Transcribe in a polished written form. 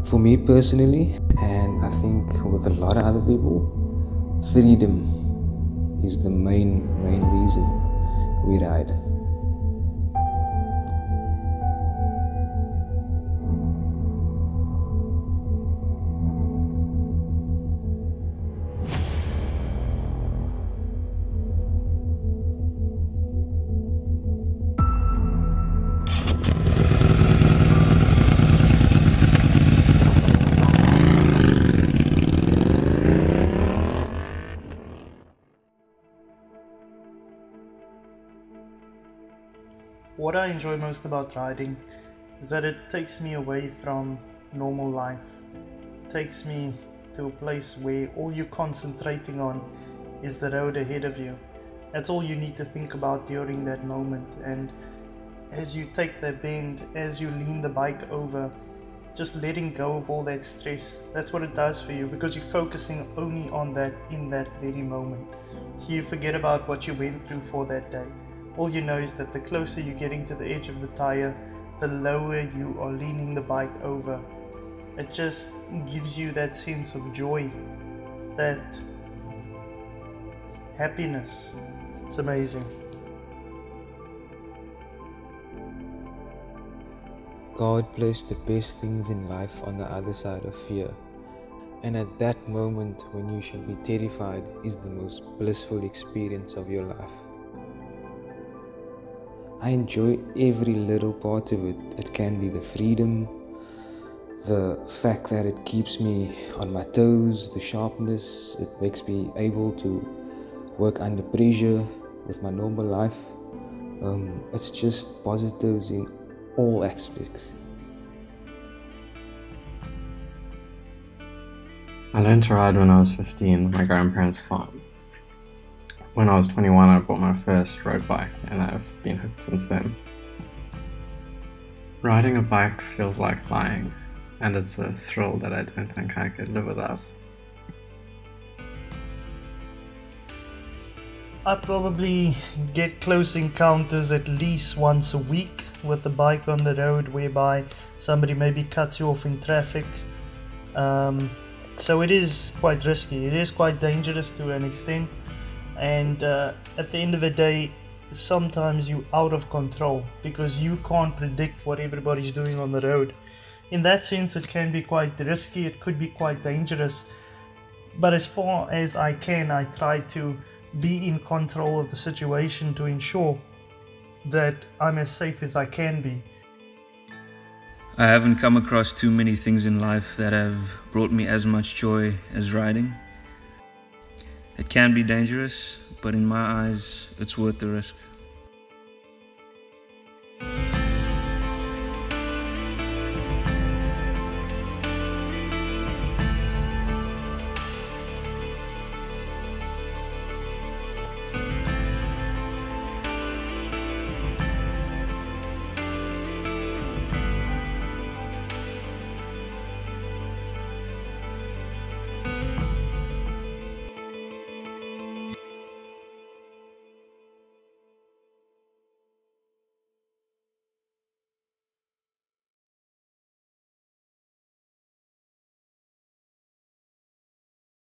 For me personally, and I think with a lot of other people, freedom is the main reason we ride. What I enjoy most about riding is that it takes me away from normal life. It takes me to a place where all you're concentrating on is the road ahead of you. That's all you need to think about during that moment. And as you take that bend, as you lean the bike over, just letting go of all that stress, that's what it does for you, because you're focusing only on that in that very moment. So you forget about what you went through for that day. All you know is that the closer you're getting to the edge of the tire, the lower you are leaning the bike over. It just gives you that sense of joy, that happiness. It's amazing. God placed the best things in life on the other side of fear. And at that moment when you should be terrified is the most blissful experience of your life. I enjoy every little part of it. It can be the freedom, the fact that it keeps me on my toes, the sharpness, it makes me able to work under pressure with my normal life. It's just positives in all aspects. I learned to ride when I was 15 on my grandparents' farm. When I was 21, I bought my first road bike, and I've been hooked since then. Riding a bike feels like flying, and it's a thrill that I don't think I could live without. I probably get close encounters at least once a week with the bike on the road, whereby somebody maybe cuts you off in traffic. So it is quite risky, it is quite dangerous to an extent. And at the end of the day, sometimes you're out of control because you can't predict what everybody's doing on the road. In that sense, it can be quite risky, it could be quite dangerous. But as far as I can, I try to be in control of the situation to ensure that I'm as safe as I can be. I haven't come across too many things in life that have brought me as much joy as riding. It can be dangerous, but in my eyes, it's worth the risk.